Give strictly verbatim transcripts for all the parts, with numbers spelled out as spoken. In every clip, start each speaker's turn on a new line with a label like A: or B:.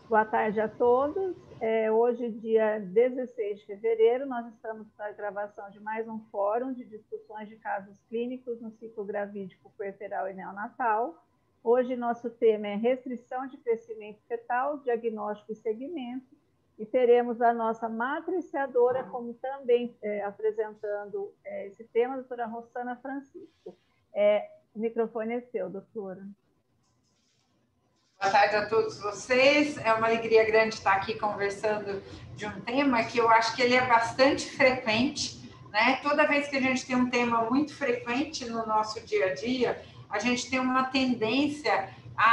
A: Boa tarde a todos. É, hoje, dia dezesseis de fevereiro, nós estamos para a gravação de mais um fórum de discussões de casos clínicos no ciclo gravídico, puerperal e neonatal. Hoje, nosso tema é restrição de crescimento fetal, diagnóstico e segmento, e teremos a nossa matriciadora como também é, apresentando é, esse tema, a doutora Rossana Francisco. É, o microfone é seu, doutora.
B: Boa tarde a todos vocês. É uma alegria grande estar aqui conversando de um tema que eu acho que ele é bastante frequente, né? Toda vez que a gente tem um tema muito frequente no nosso dia a dia, a gente tem uma tendência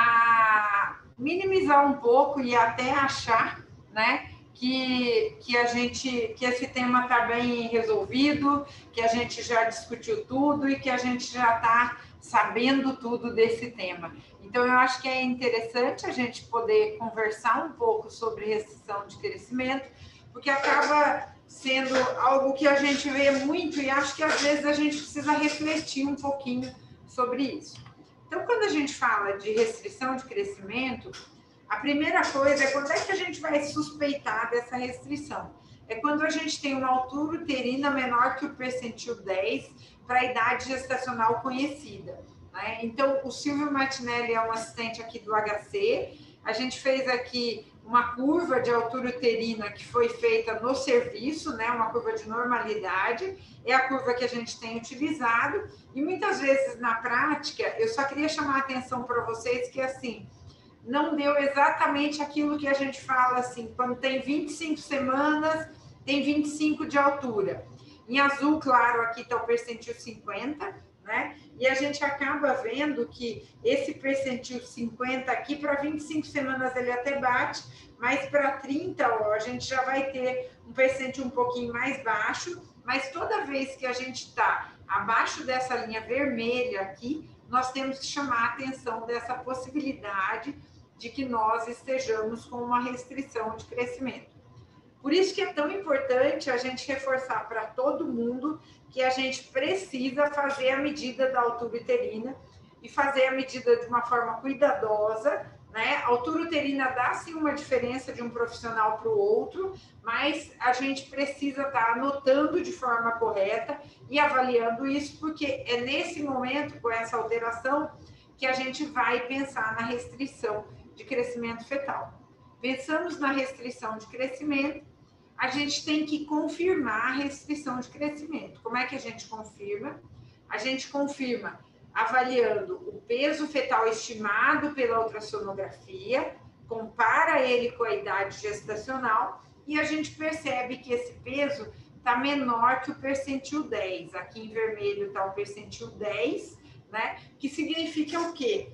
B: a minimizar um pouco e até achar, né, que, que a gente, que esse tema está bem resolvido, que a gente já discutiu tudo e que a gente já está sabendo tudo desse tema. Então, eu acho que é interessante a gente poder conversar um pouco sobre restrição de crescimento, porque acaba sendo algo que a gente vê muito e acho que às vezes a gente precisa refletir um pouquinho sobre isso. Então, quando a gente fala de restrição de crescimento, a primeira coisa é quando é que a gente vai suspeitar dessa restrição. É quando a gente tem uma altura uterina menor que o percentil dez para a idade gestacional conhecida. Né? Então, o Silvio Martinelli é um assistente aqui do H C. A gente fez aqui uma curva de altura uterina que foi feita no serviço, né? Uma curva de normalidade. É a curva que a gente tem utilizado. E muitas vezes, na prática, eu só queria chamar a atenção para vocês que, assim, não deu exatamente aquilo que a gente fala, assim, quando tem vinte e cinco semanas, tem vinte e cinco de altura. Em azul, claro, aqui está o percentil cinquenta, né? E a gente acaba vendo que esse percentil cinquenta aqui, para vinte e cinco semanas ele até bate, mas para trinta, ó, a gente já vai ter um percentil um pouquinho mais baixo, mas toda vez que a gente está abaixo dessa linha vermelha aqui, nós temos que chamar a atenção dessa possibilidade de que nós estejamos com uma restrição de crescimento. Por isso que é tão importante a gente reforçar para todo mundo que a gente precisa fazer a medida da altura uterina e fazer a medida de uma forma cuidadosa, né? A altura uterina dá sim uma diferença de um profissional para o outro, mas a gente precisa estar anotando de forma correta e avaliando isso, porque é nesse momento, com essa alteração, que a gente vai pensar na restrição de crescimento fetal. Pensamos na restrição de crescimento, a gente tem que confirmar a restrição de crescimento. Como é que a gente confirma? A gente confirma avaliando o peso fetal estimado pela ultrassonografia, compara ele com a idade gestacional e a gente percebe que esse peso está menor que o percentil dez. Aqui em vermelho está o percentil dez, né? Que significa o quê?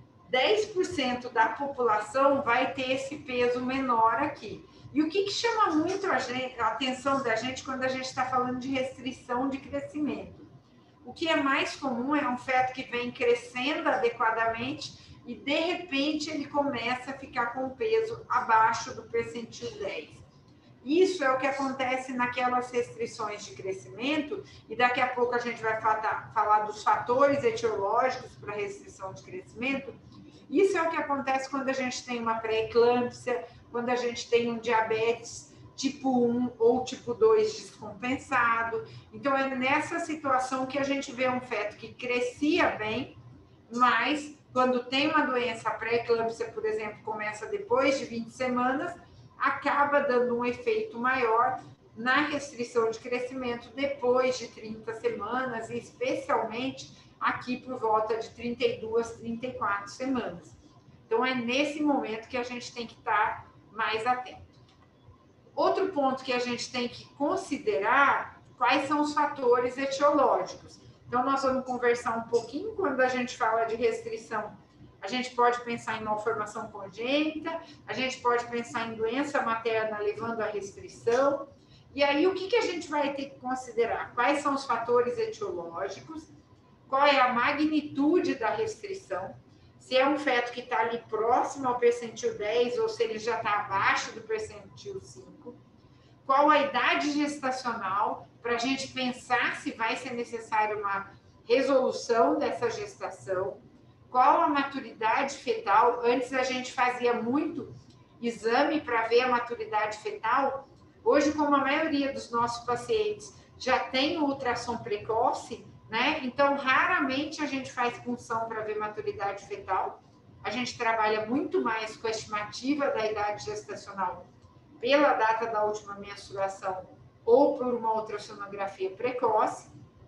B: dez por cento da população vai ter esse peso menor aqui. E o que, que chama muito a, gente, a atenção da gente quando a gente está falando de restrição de crescimento? O que é mais comum é um feto que vem crescendo adequadamente e, de repente, ele começa a ficar com peso abaixo do percentil dez. Isso é o que acontece naquelas restrições de crescimento, e daqui a pouco a gente vai falar, falar dos fatores etiológicos para restrição de crescimento. Isso é o que acontece quando a gente tem uma pré-eclâmpsia, quando a gente tem um diabetes tipo um ou tipo dois descompensado. Então, é nessa situação que a gente vê um feto que crescia bem, mas quando tem uma doença pré-eclâmpsia, por exemplo, começa depois de vinte semanas, acaba dando um efeito maior na restrição de crescimento depois de trinta semanas, e especialmente aqui por volta de trinta e duas, trinta e quatro semanas. Então, é nesse momento que a gente tem que estar mais atento. Outro ponto que a gente tem que considerar, quais são os fatores etiológicos. Então, nós vamos conversar um pouquinho quando a gente fala de restrição. A gente pode pensar em malformação congênita, a gente pode pensar em doença materna levando à restrição. E aí, o que, que a gente vai ter que considerar? Quais são os fatores etiológicos? Qual é a magnitude da restrição? Se é um feto que está ali próximo ao percentil dez ou se ele já está abaixo do percentil cinco. Qual a idade gestacional para a gente pensar se vai ser necessária uma resolução dessa gestação? Qual a maturidade fetal? Antes a gente fazia muito exame para ver a maturidade fetal, hoje, como a maioria dos nossos pacientes já tem o ultrassom precoce, né? Então, raramente a gente faz punção para ver maturidade fetal. A gente trabalha muito mais com a estimativa da idade gestacional pela data da última menstruação ou por uma ultrassonografia precoce.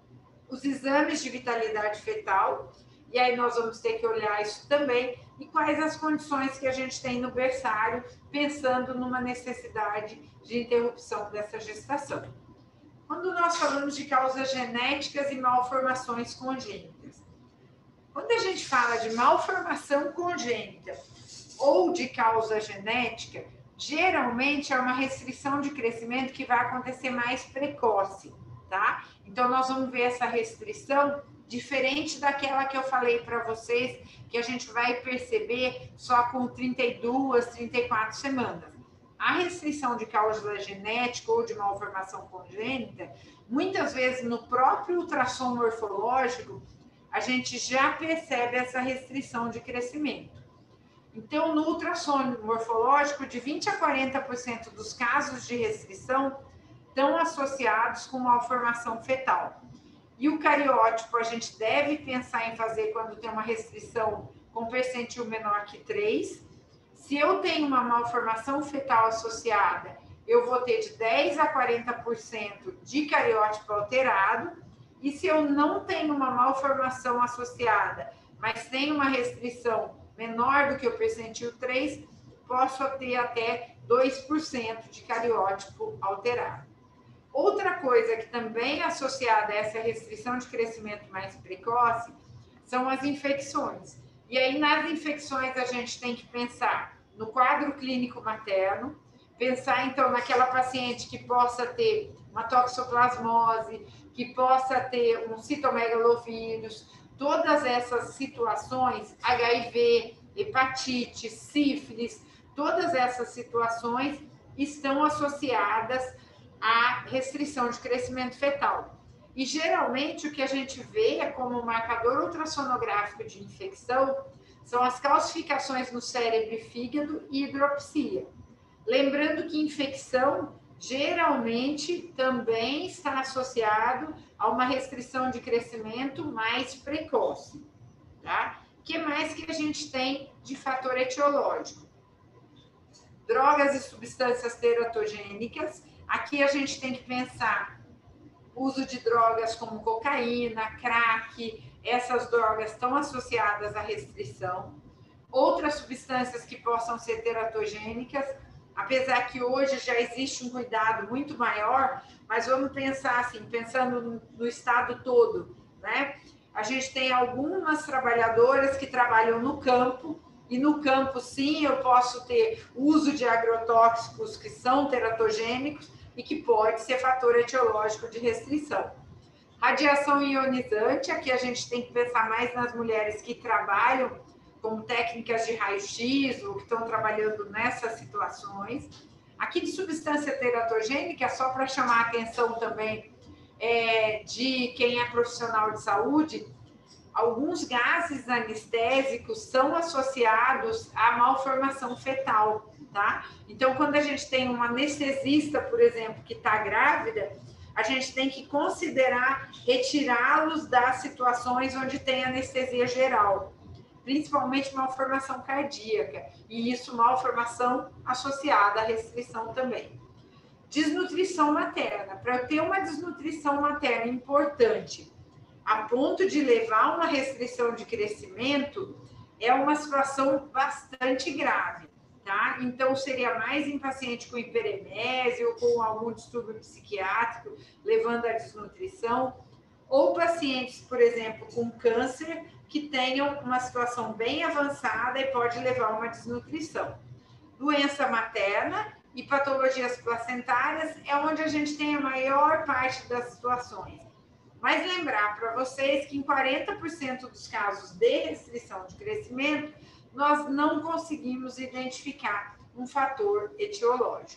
B: Os exames de vitalidade fetal, e aí nós vamos ter que olhar isso também, e quais as condições que a gente tem no berçário, pensando numa necessidade de interrupção dessa gestação. Quando nós falamos de causas genéticas e malformações congênitas, quando a gente fala de malformação congênita ou de causa genética, geralmente é uma restrição de crescimento que vai acontecer mais precoce, tá? Então, nós vamos ver essa restrição diferente daquela que eu falei para vocês, que a gente vai perceber só com trinta e duas, trinta e quatro semanas. A restrição de causa genética ou de malformação congênita, muitas vezes no próprio ultrassom morfológico, a gente já percebe essa restrição de crescimento. Então, no ultrassom morfológico, de vinte a quarenta por cento dos casos de restrição estão associados com malformação fetal. E o cariótipo a gente deve pensar em fazer quando tem uma restrição com percentil menor que três. Se eu tenho uma malformação fetal associada, eu vou ter de dez a quarenta por cento de cariótipo alterado. E se eu não tenho uma malformação associada, mas tenho uma restrição menor do que o percentil três, posso ter até dois por cento de cariótipo alterado. Outra coisa que também é associada a essa restrição de crescimento mais precoce são as infecções. E aí, nas infecções, a gente tem que pensar no quadro clínico materno, pensar, então, naquela paciente que possa ter uma toxoplasmose, que possa ter um citomegalovírus, todas essas situações, H I V, hepatite, sífilis, todas essas situações estão associadas à restrição de crescimento fetal. E, geralmente, o que a gente vê como marcador ultrassonográfico de infecção são as calcificações no cérebro e fígado e hidropsia. Lembrando que infecção, geralmente, também está associado a uma restrição de crescimento mais precoce, tá? O que mais que a gente tem de fator etiológico? Drogas e substâncias teratogênicas. Aqui a gente tem que pensar uso de drogas como cocaína, crack, essas drogas estão associadas à restrição. Outras substâncias que possam ser teratogênicas, apesar que hoje já existe um cuidado muito maior, mas vamos pensar assim, pensando no estado todo, né? A gente tem algumas trabalhadoras que trabalham no campo, e no campo, sim, eu posso ter uso de agrotóxicos que são teratogênicos e que pode ser fator etiológico de restrição. Radiação ionizante, aqui a gente tem que pensar mais nas mulheres que trabalham com técnicas de raio-x ou que estão trabalhando nessas situações. Aqui de substância teratogênica, só para chamar a atenção também é, de quem é profissional de saúde, alguns gases anestésicos são associados à malformação fetal, tá? Então, quando a gente tem uma anestesista, por exemplo, que está grávida, a gente tem que considerar retirá-los das situações onde tem anestesia geral, principalmente malformação cardíaca, e isso malformação associada à restrição também. Desnutrição materna. Para eu ter uma desnutrição materna importante, a ponto de levar a uma restrição de crescimento, é uma situação bastante grave, tá? Então, seria mais em paciente com hiperemese ou com algum distúrbio psiquiátrico, levando à desnutrição, ou pacientes, por exemplo, com câncer, que tenham uma situação bem avançada e pode levar a uma desnutrição. Doença materna e patologias placentárias é onde a gente tem a maior parte das situações. Mas lembrar para vocês que em quarenta por cento dos casos de restrição de crescimento, nós não conseguimos identificar um fator etiológico.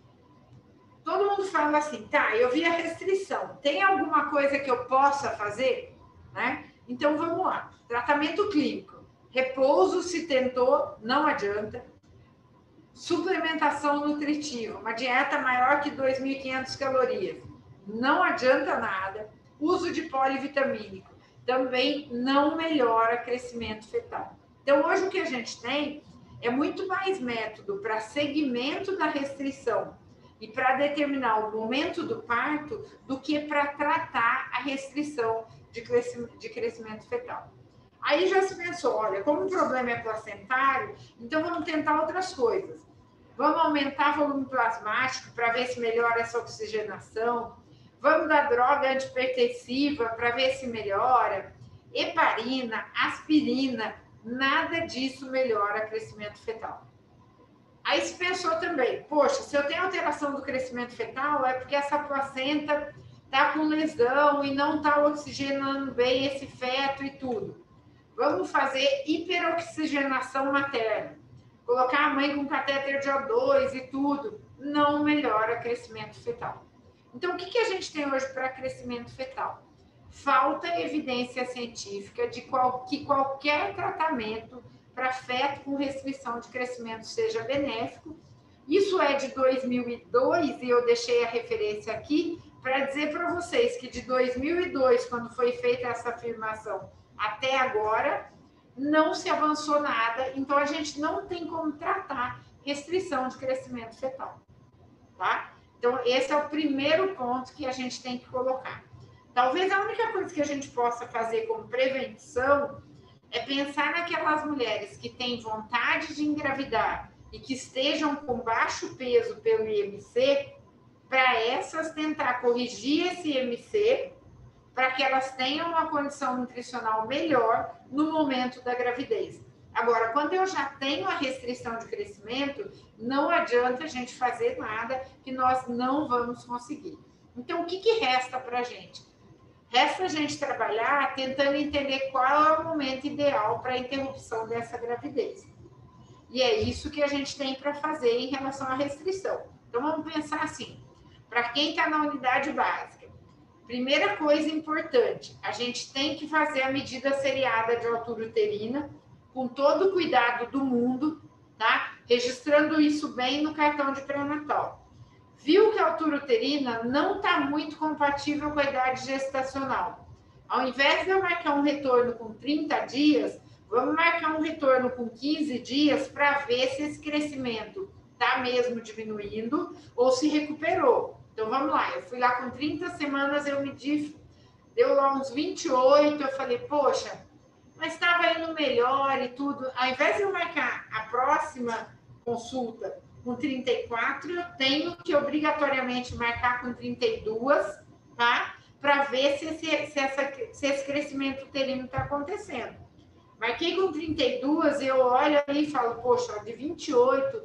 B: Todo mundo fala assim, tá, eu vi a restrição, tem alguma coisa que eu possa fazer? Né? Então, vamos lá. Tratamento clínico. Repouso, se tentou, não adianta. suplementação nutritiva, uma dieta maior que dois mil e quinhentas calorias, não adianta nada. Uso de polivitamínico também não melhora crescimento fetal. Então, hoje o que a gente tem é muito mais método para segmento da restrição e para determinar o momento do parto do que para tratar a restrição de crescimento, de crescimento fetal. Aí já se pensou, olha, como o problema é placentário, então vamos tentar outras coisas. Vamos aumentar o volume plasmático para ver se melhora essa oxigenação. Vamos dar droga antipertensiva para ver se melhora. Heparina, aspirina, nada disso melhora crescimento fetal. Aí se pensou também, poxa, se eu tenho alteração do crescimento fetal, é porque essa placenta está com lesão e não está oxigenando bem esse feto e tudo. Vamos fazer hiperoxigenação materna. Colocar a mãe com catéter de O dois e tudo, não melhora crescimento fetal. Então, o que, que a gente tem hoje para crescimento fetal? Falta evidência científica de qual, que qualquer tratamento para feto com restrição de crescimento seja benéfico. Isso é de dois mil e dois e eu deixei a referência aqui para dizer para vocês que de dois mil e dois, quando foi feita essa afirmação, até agora, não se avançou nada, então a gente não tem como tratar restrição de crescimento fetal, tá? Então, esse é o primeiro ponto que a gente tem que colocar. Talvez a única coisa que a gente possa fazer como prevenção é pensar naquelas mulheres que têm vontade de engravidar e que estejam com baixo peso pelo I M C, para essas tentar corrigir esse I M C, para que elas tenham uma condição nutricional melhor no momento da gravidez. Agora, quando eu já tenho a restrição de crescimento, não adianta a gente fazer nada que nós não vamos conseguir. Então, o que, que resta para a gente? Resta a gente trabalhar tentando entender qual é o momento ideal para a interrupção dessa gravidez. E é isso que a gente tem para fazer em relação à restrição. Então, vamos pensar assim, para quem está na unidade básica, primeira coisa importante, a gente tem que fazer a medida seriada de altura uterina, com todo o cuidado do mundo, tá? Registrando isso bem no cartão de pré-natal. Viu que a altura uterina não está muito compatível com a idade gestacional. Ao invés de eu marcar um retorno com trinta dias, vamos marcar um retorno com quinze dias para ver se esse crescimento está mesmo diminuindo ou se recuperou. Então, vamos lá. Eu fui lá com trinta semanas, eu medi, deu lá uns vinte e oito, eu falei, poxa, mas estava indo melhor e tudo. Ao invés de eu marcar a próxima consulta com trinta e quatro, eu tenho que obrigatoriamente marcar com trinta e dois, tá? Para ver se esse, se, essa, se esse crescimento uterino está acontecendo. Marquei com trinta e dois, eu olho aí e falo, poxa, de vinte e oito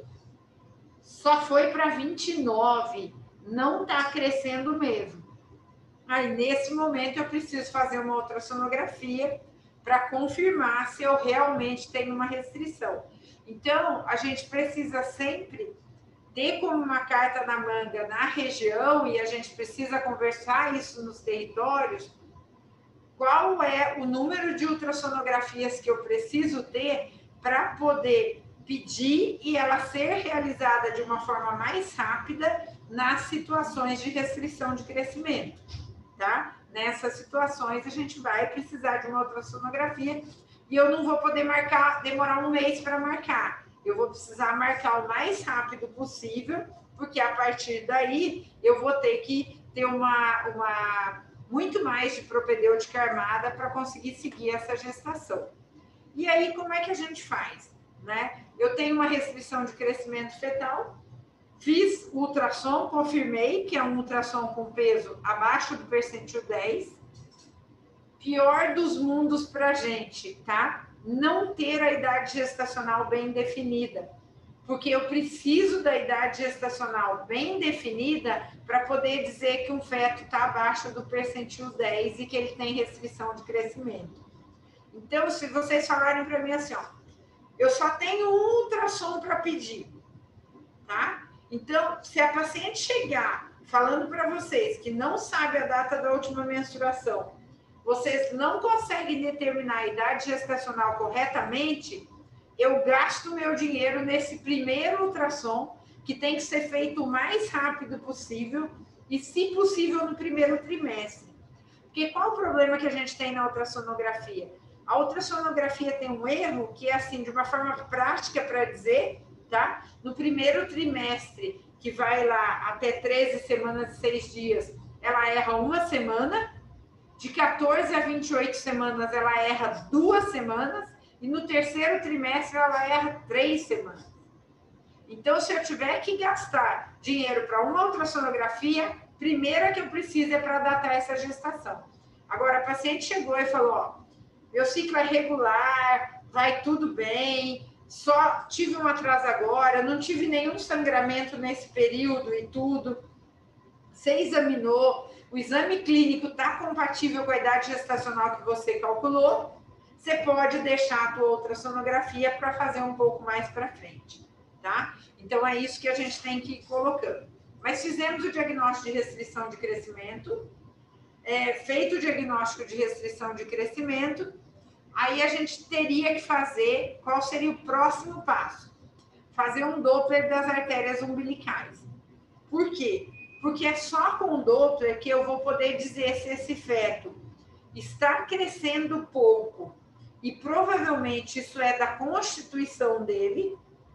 B: só foi para vinte e nove, não está crescendo mesmo. Aí, nesse momento, eu preciso fazer uma ultrassonografia para confirmar se eu realmente tenho uma restrição. Então, a gente precisa sempre ter como uma carta na manga na região, e a gente precisa conversar isso nos territórios, qual é o número de ultrassonografias que eu preciso ter para poder pedir e ela ser realizada de uma forma mais rápida nas situações de restrição de crescimento, tá? Nessas situações, a gente vai precisar de uma ultrassonografia e eu não vou poder marcar, demorar um mês para marcar. Eu vou precisar marcar o mais rápido possível, porque a partir daí eu vou ter que ter uma, uma muito mais de propedêutica armada para conseguir seguir essa gestação. E aí, como é que a gente faz? Né? Eu tenho uma restrição de crescimento fetal, fiz o ultrassom, confirmei que é um ultrassom com peso abaixo do percentil dez. Pior dos mundos para a gente, tá? Não ter a idade gestacional bem definida. Porque eu preciso da idade gestacional bem definida para poder dizer que um feto está abaixo do percentil dez e que ele tem restrição de crescimento. Então, se vocês falarem para mim assim, ó, eu só tenho um ultrassom para pedir, tá? Então, se a paciente chegar falando para vocês que não sabe a data da última menstruação, vocês não conseguem determinar a idade gestacional corretamente, eu gasto meu dinheiro nesse primeiro ultrassom, que tem que ser feito o mais rápido possível e, se possível, no primeiro trimestre. Porque qual o problema que a gente tem na ultrassonografia? A ultrassonografia tem um erro que é, assim, de uma forma prática para dizer, tá? No primeiro trimestre, que vai lá até treze semanas e seis dias, ela erra uma semana. De quatorze a vinte e oito semanas, ela erra duas semanas. E no terceiro trimestre, ela erra três semanas. Então, se eu tiver que gastar dinheiro para uma ultrassonografia, primeira que eu preciso é para datar essa gestação. Agora, a paciente chegou e falou, ó, meu ciclo é regular, vai tudo bem, só tive um atraso agora, não tive nenhum sangramento nesse período e tudo. Você examinou, o exame clínico está compatível com a idade gestacional que você calculou, você pode deixar a tua ultrassonografia para fazer um pouco mais para frente, tá? Então, é isso que a gente tem que ir colocando. Mas fizemos o diagnóstico de restrição de crescimento, é, feito o diagnóstico de restrição de crescimento, aí a gente teria que fazer, qual seria o próximo passo? Fazer um Doppler das artérias umbilicais. Por quê? Porque é só com o Doppler que eu vou poder dizer se esse feto está crescendo pouco e provavelmente isso é da constituição dele,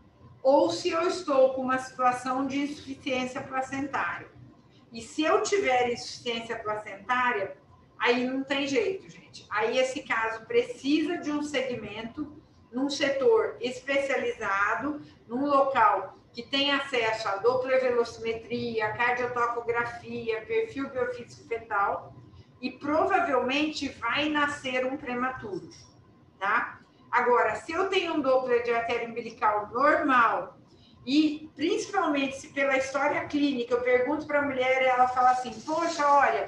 B: ou se eu estou com uma situação de insuficiência placentária. E se eu tiver insuficiência placentária, aí não tem jeito, gente. Aí esse caso precisa de um segmento num setor especializado, num local que tem acesso a Doppler velocimetria, cardiotocografia, perfil biofísico fetal, e provavelmente vai nascer um prematuro, tá? Agora, se eu tenho um Doppler de artéria umbilical normal, e principalmente se pela história clínica eu pergunto para a mulher e ela fala assim, poxa, olha,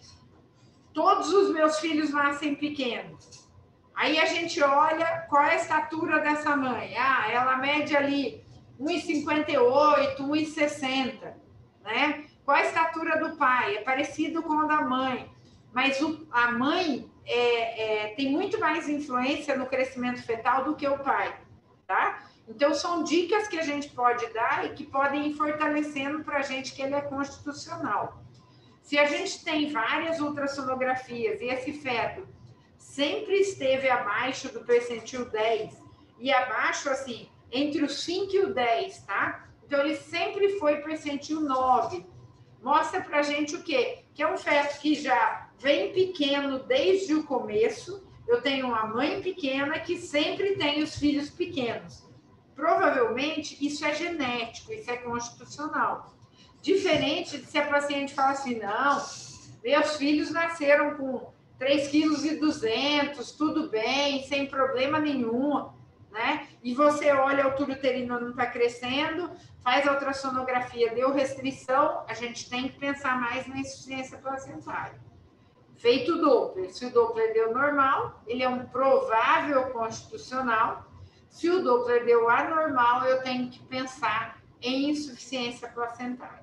B: todos os meus filhos nascem pequenos. Aí a gente olha qual é a estatura dessa mãe. Ah, ela mede ali um e cinquenta e oito, um e sessenta, né? Qual a estatura do pai? É parecido com a da mãe, mas o, a mãe é, é, tem muito mais influência no crescimento fetal do que o pai, tá? Então, são dicas que a gente pode dar e que podem ir fortalecendo para a gente que ele é constitucional. Se a gente tem várias ultrassonografias e esse feto sempre esteve abaixo do percentil dez, e abaixo, assim, entre o cinco e o dez, tá? Então, ele sempre foi percentil nove. Mostra pra gente o quê? Que é um feto que já vem pequeno desde o começo. Eu tenho uma mãe pequena que sempre tem os filhos pequenos. Provavelmente, isso é genético, isso é constitucional. Diferente de se a paciente fala assim, não, meus filhos nasceram com três vírgula duzentos quilos, tudo bem, sem problema nenhum, né? E você olha, o túbulo uterino não está crescendo, faz a ultrassonografia, deu restrição, a gente tem que pensar mais na insuficiência placentária. Feito o Doppler, se o Doppler deu normal, ele é um provável constitucional. Se o Doppler deu anormal, eu tenho que pensar em insuficiência placentária.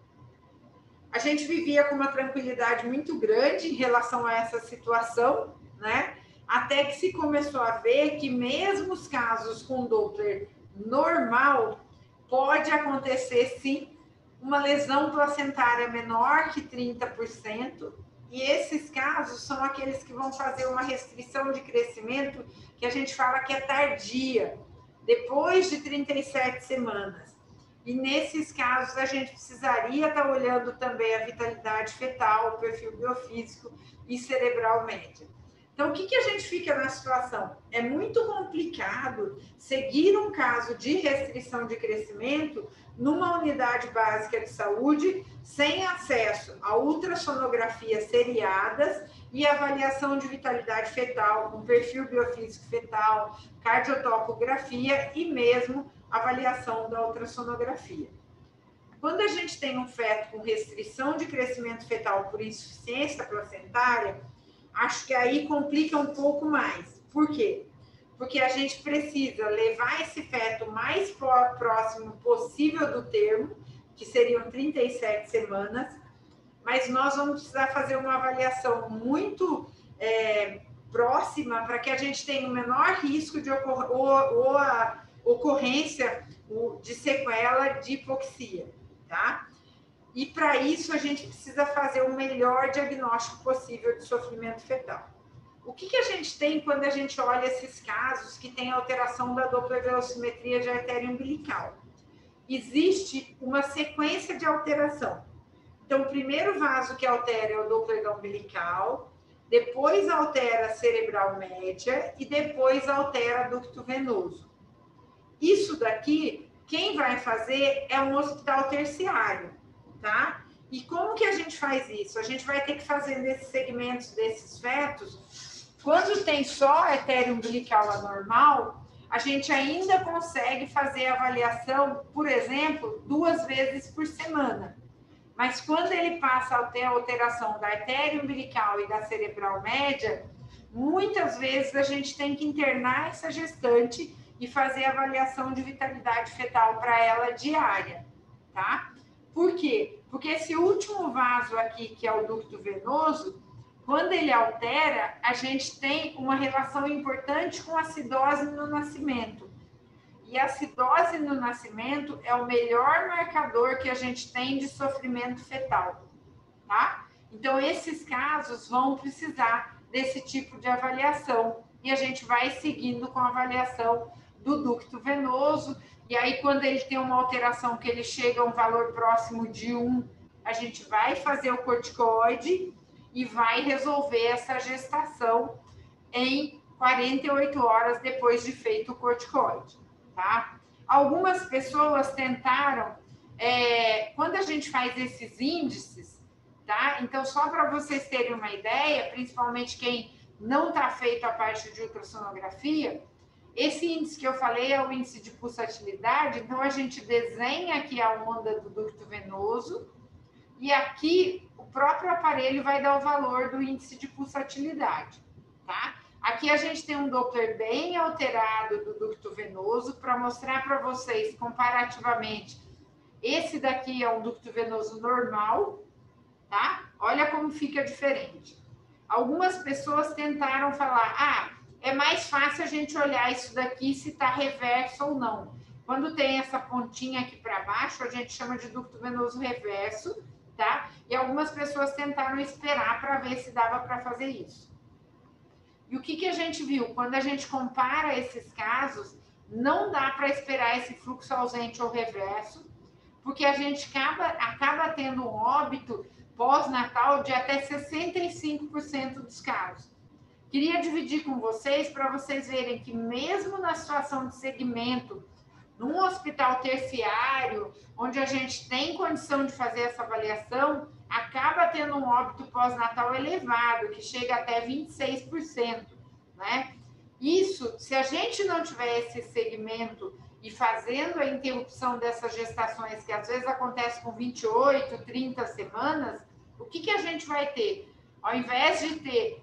B: A gente vivia com uma tranquilidade muito grande em relação a essa situação, né? Até que se começou a ver que mesmo os casos com Doppler normal, pode acontecer, sim, uma lesão placentária menor que trinta por cento, e esses casos são aqueles que vão fazer uma restrição de crescimento que a gente fala que é tardia, depois de trinta e sete semanas. E nesses casos a gente precisaria estar olhando também a vitalidade fetal, o perfil biofísico e cerebral médio. Então, o que, que a gente fica na situação? É muito complicado seguir um caso de restrição de crescimento numa unidade básica de saúde sem acesso a ultrassonografias seriadas e avaliação de vitalidade fetal, com perfil biofísico fetal, cardiotocografia e mesmo avaliação da ultrassonografia. Quando a gente tem um feto com restrição de crescimento fetal por insuficiência placentária, acho que aí complica um pouco mais. Por quê? Porque a gente precisa levar esse feto mais próximo possível do termo, que seriam trinta e sete semanas, mas nós vamos precisar fazer uma avaliação muito é, próxima para que a gente tenha o menor risco de ocor ou, ou a ocorrência de sequela de hipoxia, tá? E para isso a gente precisa fazer o melhor diagnóstico possível de sofrimento fetal. O que, que a gente tem quando a gente olha esses casos que tem alteração da dupla velocimetria de artéria umbilical? Existe uma sequência de alteração. Então, o primeiro vaso que altera é o Doppler da umbilical, depois altera a cerebral média e depois altera ducto venoso. Isso daqui, quem vai fazer é um hospital terciário, tá? E como que a gente faz isso? A gente vai ter que fazer nesses segmentos desses fetos, quando tem só artéria umbilical anormal, a gente ainda consegue fazer a avaliação, por exemplo, duas vezes por semana. Mas quando ele passa a ter a alteração da artéria umbilical e da cerebral média, muitas vezes a gente tem que internar essa gestante e fazer a avaliação de vitalidade fetal para ela diária, tá? Por quê? Porque esse último vaso aqui, que é o ducto venoso, quando ele altera, a gente tem uma relação importante com a acidose no nascimento. E a acidose no nascimento é o melhor marcador que a gente tem de sofrimento fetal, tá? Então, esses casos vão precisar desse tipo de avaliação. E a gente vai seguindo com a avaliação do ducto venoso. E aí, quando ele tem uma alteração que ele chega a um valor próximo de um, a gente vai fazer o corticoide e vai resolver essa gestação em quarenta e oito horas depois de feito o corticoide, tá? Algumas pessoas tentaram, é, quando a gente faz esses índices, tá? Então, só para vocês terem uma ideia, principalmente quem não está feito a parte de ultrassonografia, esse índice que eu falei é o índice de pulsatilidade, então a gente desenha aqui a onda do ducto venoso e aqui o próprio aparelho vai dar o valor do índice de pulsatilidade, tá? Aqui a gente tem um Doppler bem alterado do ducto venoso para mostrar para vocês comparativamente. Esse daqui é um ducto venoso normal, tá? Olha como fica diferente. Algumas pessoas tentaram falar, ah, é mais fácil a gente olhar isso daqui se está reverso ou não. Quando tem essa pontinha aqui para baixo, a gente chama de ducto venoso reverso, tá? E algumas pessoas tentaram esperar para ver se dava para fazer isso. E o que, que a gente viu? Quando a gente compara esses casos, não dá para esperar esse fluxo ausente ou reverso, porque a gente acaba, acaba tendo um óbito pós-natal de até sessenta e cinco por cento dos casos. Queria dividir com vocês, para vocês verem que mesmo na situação de segmento, num hospital terciário, onde a gente tem condição de fazer essa avaliação, acaba tendo um óbito pós-natal elevado, que chega até vinte e seis por cento, né? Isso, se a gente não tiver esse segmento e fazendo a interrupção dessas gestações, que às vezes acontece com vinte e oito, trinta semanas, o que, que a gente vai ter? Ao invés de ter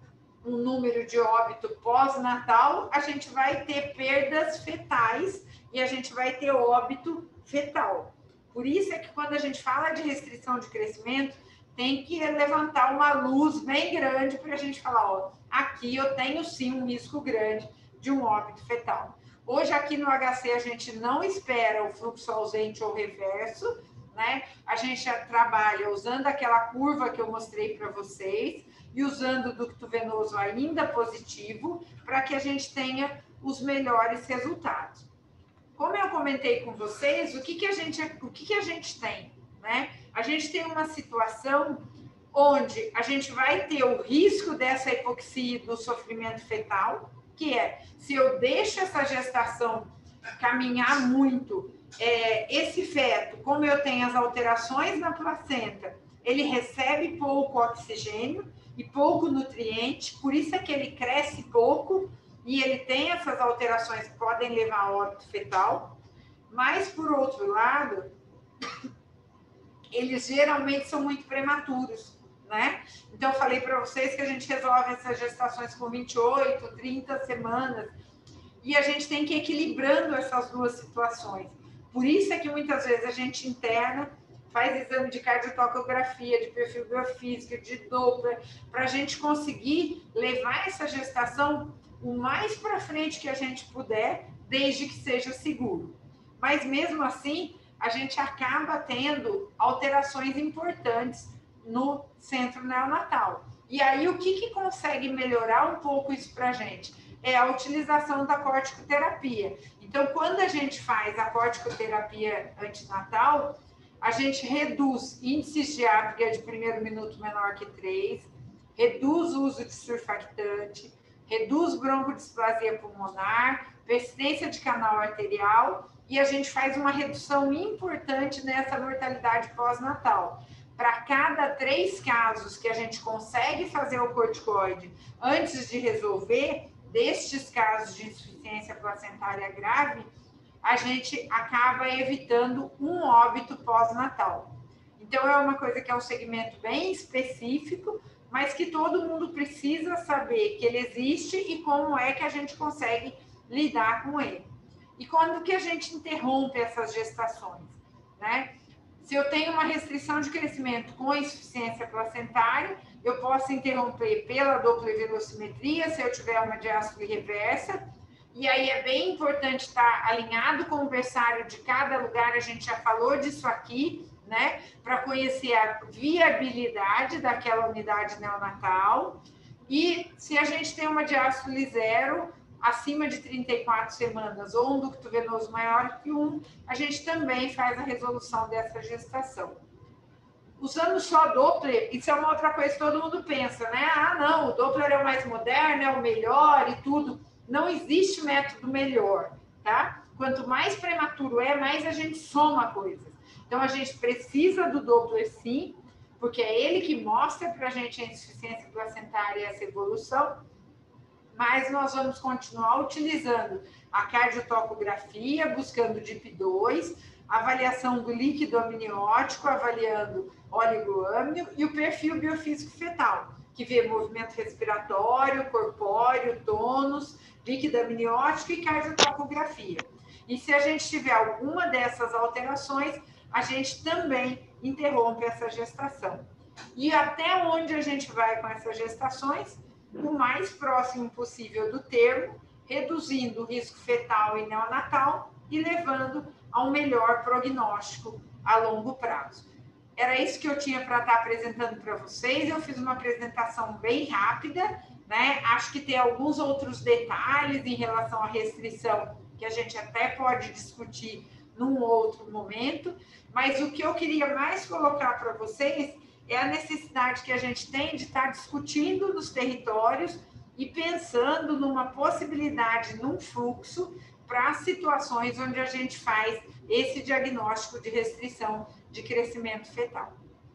B: um número de óbito pós-natal, a gente vai ter perdas fetais e a gente vai ter óbito fetal. Por isso é que quando a gente fala de restrição de crescimento, tem que levantar uma luz bem grande para a gente falar, ó, aqui eu tenho sim um risco grande de um óbito fetal. Hoje aqui no H C a gente não espera o fluxo ausente ou reverso, né? A gente trabalha usando aquela curva que eu mostrei para vocês e usando o ducto venoso ainda positivo para que a gente tenha os melhores resultados. Como eu comentei com vocês, o que, que, a, gente, o que, que a gente tem? Né? A gente tem uma situação onde a gente vai ter o risco dessa hipoxia e do sofrimento fetal, que é, se eu deixo essa gestação caminhar muito, é, esse feto, como eu tenho as alterações na placenta, ele recebe pouco oxigênio e pouco nutriente, por isso é que ele cresce pouco, e ele tem essas alterações que podem levar a óbito fetal, mas, por outro lado, eles geralmente são muito prematuros, né? Então, eu falei para vocês que a gente resolve essas gestações com vinte e oito, trinta semanas, e a gente tem que ir equilibrando essas duas situações. Por isso é que muitas vezes a gente interna faz exame de cardiotocografia, de perfil biofísico, de Doppler, para a gente conseguir levar essa gestação o mais para frente que a gente puder, desde que seja seguro. Mas mesmo assim, a gente acaba tendo alterações importantes no centro neonatal. E aí, o que, que consegue melhorar um pouco isso para a gente? É a utilização da corticoterapia. Então, quando a gente faz a corticoterapia antinatal, a gente reduz índices de apneia de primeiro minuto menor que três, reduz o uso de surfactante, reduz broncodisplasia pulmonar, persistência de canal arterial, e a gente faz uma redução importante nessa mortalidade pós-natal. Para cada três casos que a gente consegue fazer o corticoide antes de resolver, destes casos de insuficiência placentária grave, a gente acaba evitando um óbito pós-natal. Então, é uma coisa que é um segmento bem específico, mas que todo mundo precisa saber que ele existe e como é que a gente consegue lidar com ele. E quando que a gente interrompe essas gestações, né? Se eu tenho uma restrição de crescimento com insuficiência placentária, eu posso interromper pela dopplervelocimetria, se eu tiver uma diástole reversa. E aí é bem importante estar alinhado com o versário de cada lugar, a gente já falou disso aqui, né? Para conhecer a viabilidade daquela unidade neonatal. E se a gente tem uma diástole zero, acima de trinta e quatro semanas, ou um ducto venoso maior que um, a gente também faz a resolução dessa gestação. Usando só Doppler, isso é uma outra coisa que todo mundo pensa, né? Ah, não, o Doppler é o mais moderno, é o melhor e tudo. Não existe método melhor, tá? Quanto mais prematuro é, mais a gente soma coisas. Então, a gente precisa do Doppler, sim, porque é ele que mostra para a gente a insuficiência placentária e essa evolução, mas nós vamos continuar utilizando a cardiotocografia, buscando D I P dois, avaliação do líquido amniótico, avaliando oligoâmnio e o perfil biofísico fetal, que vê movimento respiratório, corpóreo, tônus, líquido amniótico e cardiotocografia. E se a gente tiver alguma dessas alterações, a gente também interrompe essa gestação. E até onde a gente vai com essas gestações? O mais próximo possível do termo, reduzindo o risco fetal e neonatal e levando a um melhor prognóstico a longo prazo. Era isso que eu tinha para estar apresentando para vocês. Eu fiz uma apresentação bem rápida, né? Acho que tem alguns outros detalhes em relação à restrição que a gente até pode discutir num outro momento, mas o que eu queria mais colocar para vocês é a necessidade que a gente tem de estar discutindo nos territórios e pensando numa possibilidade, num fluxo para situações onde a gente faz esse diagnóstico de restrição de crescimento fetal.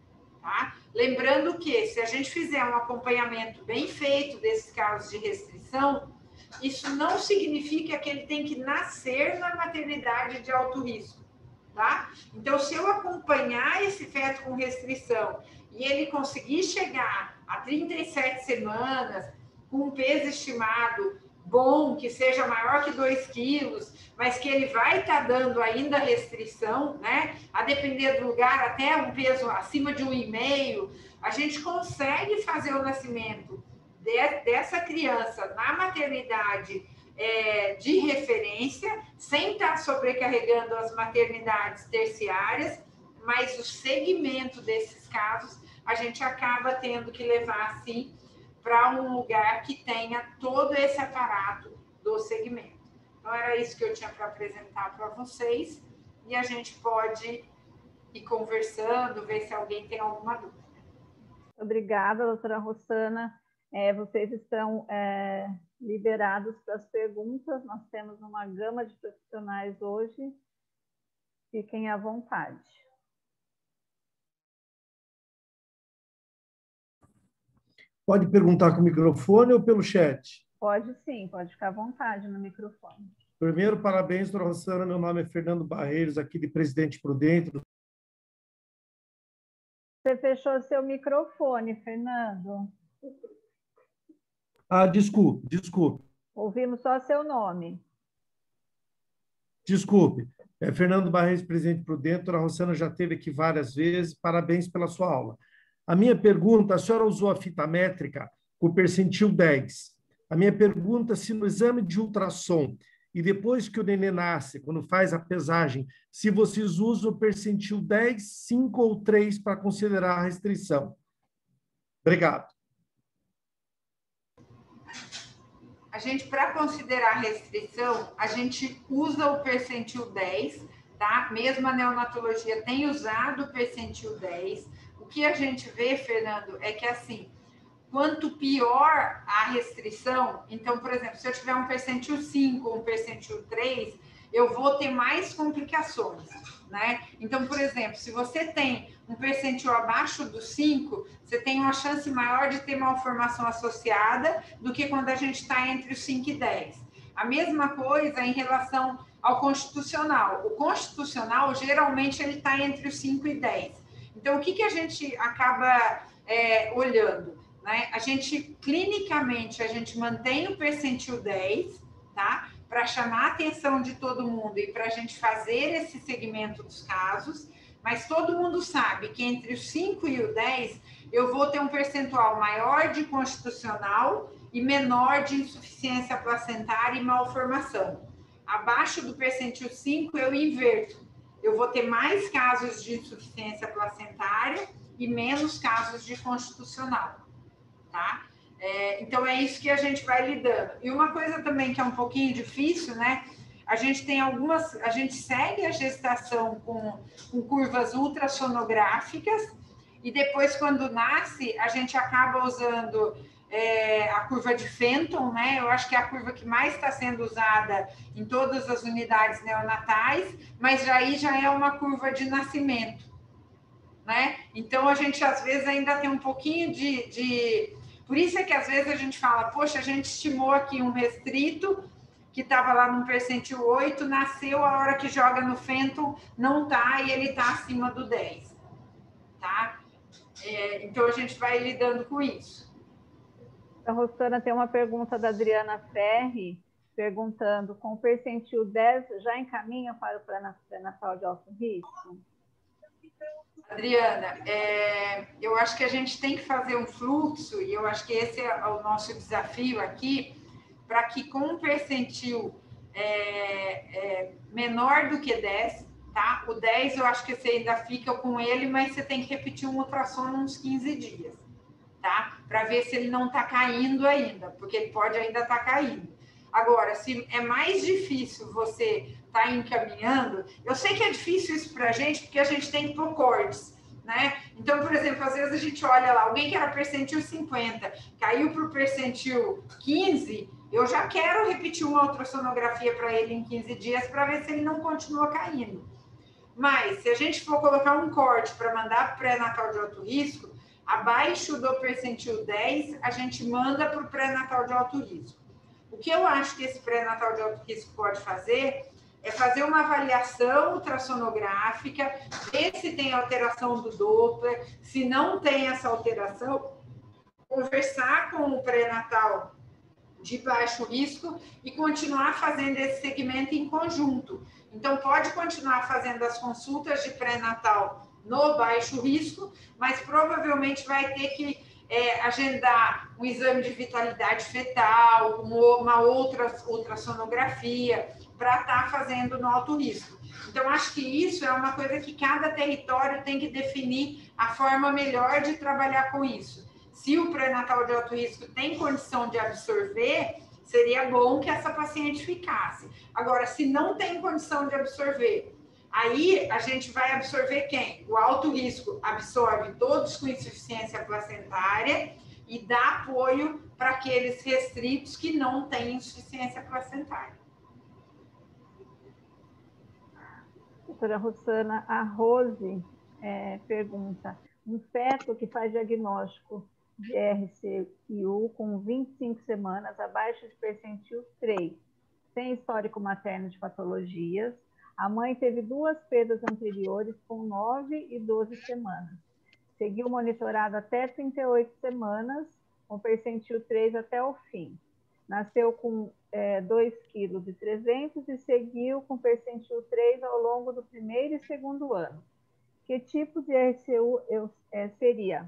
B: Tá? Lembrando que, se a gente fizer um acompanhamento bem feito desses casos de restrição, isso não significa que ele tem que nascer na maternidade de alto risco. Tá? Então, se eu acompanhar esse feto com restrição e ele conseguir chegar a trinta e sete semanas, com um peso estimado bom, que seja maior que dois quilos, mas que ele vai estar dando ainda restrição, né? A depender do lugar, até um peso acima de um e meio, a gente consegue fazer o nascimento de, dessa criança na maternidade é, de referência, sem estar sobrecarregando as maternidades terciárias, mas o segmento desses casos a gente acaba tendo que levar, assim, para um lugar que tenha todo esse aparato do segmento. Então, era isso que eu tinha para apresentar para vocês, e a gente pode ir conversando, ver se alguém tem alguma dúvida.
A: Obrigada, doutora Rossana. É, vocês estão é, liberados para as perguntas. Nós temos uma gama de profissionais hoje. Fiquem à vontade.
C: Pode perguntar com o microfone ou pelo chat?
A: Pode sim, pode ficar à vontade no microfone.
C: Primeiro, parabéns, doutora Rossana. Meu nome é Fernando Barreiros, aqui de Presidente Prudente.
A: Você fechou seu microfone, Fernando.
C: Ah, desculpe, desculpe.
A: Ouvimos só seu nome.
C: Desculpe. É, Fernando Barreiros, presidente Prudente. A Rossana já esteve aqui várias vezes. Parabéns pela sua aula. A minha pergunta, a senhora usou a fita métrica com o percentil dez. A minha pergunta, se no exame de ultrassom e depois que o neném nasce, quando faz a pesagem, se vocês usam o percentil dez, cinco ou três para considerar a restrição. Obrigado.
B: A gente, para considerar restrição, a gente usa o percentil dez, tá? Mesmo a neonatologia tem usado o percentil dez. O que a gente vê, Fernando, é que assim, quanto pior a restrição, então, por exemplo, se eu tiver um percentil cinco ou um percentil três, eu vou ter mais complicações, né? Então, por exemplo, se você tem um percentil abaixo do cinco, você tem uma chance maior de ter malformação associada do que quando a gente está entre os cinco e dez. A mesma coisa em relação ao constitucional. O constitucional, geralmente, ele está entre os cinco e dez. Então, o que, que a gente acaba é, olhando? Né? A gente, clinicamente, a gente mantém o percentil dez, tá? Para chamar a atenção de todo mundo e para a gente fazer esse segmento dos casos, mas todo mundo sabe que entre os cinco e o dez, eu vou ter um percentual maior de constitucional e menor de insuficiência placentária e malformação. Abaixo do percentil cinco, eu inverto. Eu vou ter mais casos de insuficiência placentária e menos casos de constitucional. Tá? É, então, é isso que a gente vai lidando. E uma coisa também que é um pouquinho difícil, né? A gente tem algumas... A gente segue a gestação com, com curvas ultrassonográficas e depois, quando nasce, a gente acaba usando é, a curva de Fenton, né? Eu acho que é a curva que mais está sendo usada em todas as unidades neonatais, mas aí já é uma curva de nascimento, né? Então, a gente, às vezes, ainda tem um pouquinho de... de... Por isso é que, às vezes, a gente fala, poxa, a gente estimou aqui um restrito que estava lá no percentil oito, nasceu, a hora que joga no Fenton, não está, e ele está acima do dez, tá? É, então, a gente vai lidando com isso.
A: A Rosana tem uma pergunta da Adriana Ferri, perguntando, com o percentil dez, já encaminha para o pré-natal de alto risco?
B: Adriana, é, eu acho que a gente tem que fazer um fluxo, e eu acho que esse é o nosso desafio aqui, para que com um percentil é, é, menor do que dez, tá? O dez eu acho que você ainda fica com ele, mas você tem que repetir um ultrassom uns quinze dias, tá? Para ver se ele não está caindo ainda, porque ele pode ainda estar tá caindo. Agora, se é mais difícil você estar tá encaminhando, eu sei que é difícil isso para a gente, porque a gente tem que pôr cortes, né? Então, por exemplo, às vezes a gente olha lá, alguém que era percentil cinquenta, caiu para o percentil quinze, eu já quero repetir uma ultrassonografia para ele em quinze dias para ver se ele não continua caindo. Mas, se a gente for colocar um corte para mandar para o pré-natal de alto risco, abaixo do percentil dez, a gente manda para o pré-natal de alto risco. O que eu acho que esse pré-natal de alto risco pode fazer é fazer uma avaliação ultrassonográfica, ver se tem alteração do Doppler, se não tem essa alteração, conversar com o pré-natal de baixo risco e continuar fazendo esse segmento em conjunto. Então, pode continuar fazendo as consultas de pré-natal no baixo risco, mas provavelmente vai ter que é, agendar um exame de vitalidade fetal, uma outra ultrassonografia, para estar fazendo no alto risco. Então, acho que isso é uma coisa que cada território tem que definir a forma melhor de trabalhar com isso. Se o pré-natal de alto risco tem condição de absorver, seria bom que essa paciente ficasse. Agora, se não tem condição de absorver, aí a gente vai absorver quem? O alto risco absorve todos com insuficiência placentária e dá apoio para aqueles restritos que não têm insuficiência placentária.
A: Doutora Rossana, a Rose é, pergunta, um feto que faz diagnóstico de R C I U com vinte e cinco semanas, abaixo de percentil três, sem histórico materno de patologias. A mãe teve duas perdas anteriores com nove e doze semanas. Seguiu monitorado até trinta e oito semanas, com percentil três até o fim. nasceu com é, dois vírgula trezentos quilos e seguiu com percentil três ao longo do primeiro e segundo ano. Que tipo de R C U eu, é, seria?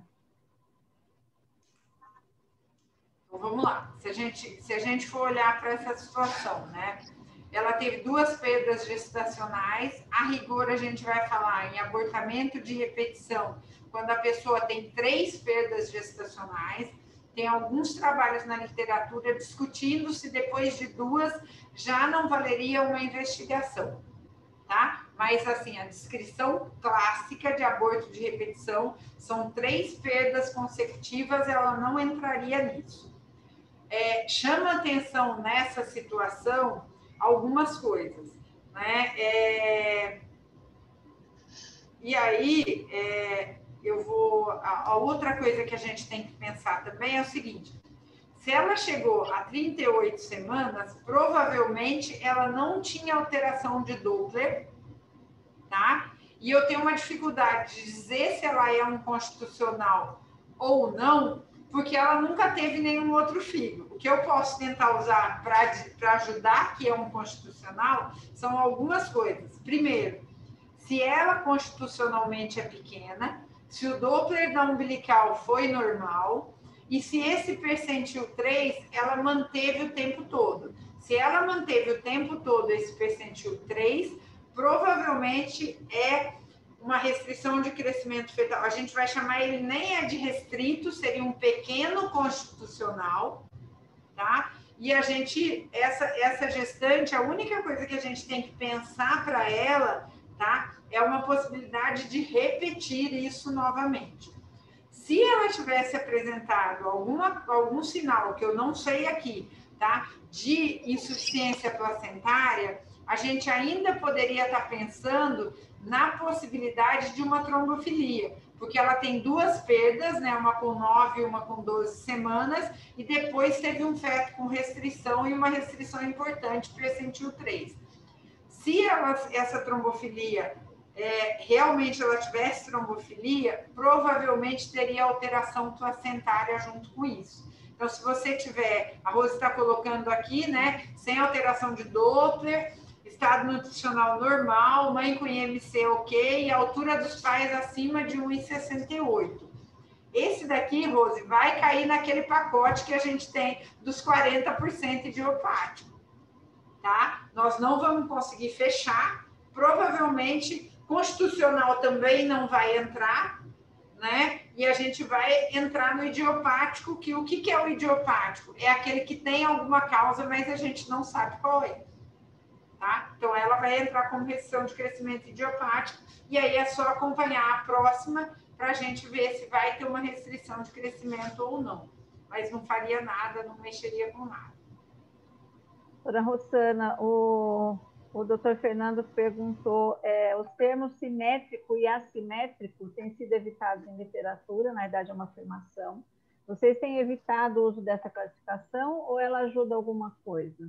B: Então, vamos lá. Se a gente, se a gente for olhar para essa situação, né? Ela teve duas perdas gestacionais. A rigor, a gente vai falar em abortamento de repetição, quando a pessoa tem três perdas gestacionais. Tem alguns trabalhos na literatura discutindo se depois de duas já não valeria uma investigação, tá? Mas, assim, a descrição clássica de aborto de repetição são três perdas consecutivas, ela não entraria nisso. É, chama atenção nessa situação algumas coisas, né? É, e aí, é, eu vou... A, a outra coisa que a gente tem que pensar também é o seguinte: se ela chegou a trinta e oito semanas, provavelmente ela não tinha alteração de Doppler, tá? E eu tenho uma dificuldade de dizer se ela é um constitucional ou não, porque ela nunca teve nenhum outro filho. O que eu posso tentar usar para ajudar que é um constitucional são algumas coisas. Primeiro, se ela constitucionalmente é pequena, se o Doppler da umbilical foi normal, e se esse percentil três, ela manteve o tempo todo. Se ela manteve o tempo todo esse percentil três, provavelmente é uma restrição de crescimento fetal. A gente vai chamar ele nem é de restrito, seria um pequeno constitucional, tá? E a gente, essa, essa gestante, a única coisa que a gente tem que pensar para ela, tá? É uma possibilidade de repetir isso novamente. Se ela tivesse apresentado alguma, algum sinal, que eu não sei aqui, tá? De insuficiência placentária, a gente ainda poderia estar pensando na possibilidade de uma trombofilia, porque ela tem duas perdas, né? Uma com nove e uma com doze semanas, e depois teve um feto com restrição e uma restrição importante, percentil três. Se ela, essa trombofilia, é, realmente ela tivesse trombofilia, provavelmente teria alteração placentária junto com isso. Então, se você tiver, a Rose está colocando aqui, né, sem alteração de Doppler, estado nutricional normal, mãe com I M C ok, e altura dos pais acima de um e sessenta e oito. Esse daqui, Rose, vai cair naquele pacote que a gente tem dos quarenta por cento idiopático, tá? Nós não vamos conseguir fechar, provavelmente constitucional também não vai entrar, né? E a gente vai entrar no idiopático, que o que, que é o idiopático? É aquele que tem alguma causa, mas a gente não sabe qual é. Tá? Então, ela vai entrar como restrição de crescimento idiopático, e aí é só acompanhar a próxima para a gente ver se vai ter uma restrição de crescimento ou não. Mas não faria nada, não mexeria com nada.
A: Dona Rossana, o, o doutor Fernando perguntou, é, os termos simétrico e assimétrico têm sido evitados em literatura, na verdade é uma afirmação. Vocês têm evitado o uso dessa classificação ou ela ajuda alguma coisa?